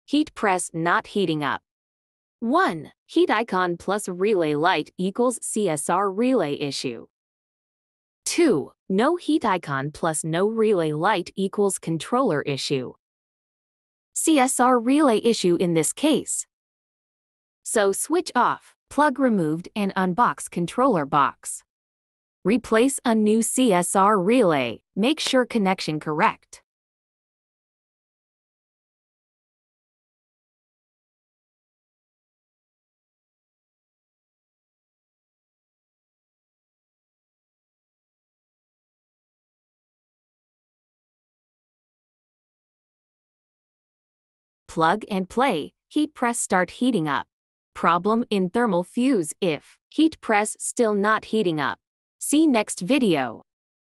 Heat press not heating up. 1. Heat icon plus relay light equals SSR relay issue. 2. No heat icon plus no relay light equals controller issue. SSR relay issue in this case. So switch off, plug removed and unbox controller box. Replace a new SSR relay, make sure connection correct. Plug and play, heat press start heating up. Problem in thermal fuse if heat press still not heating up. See next video.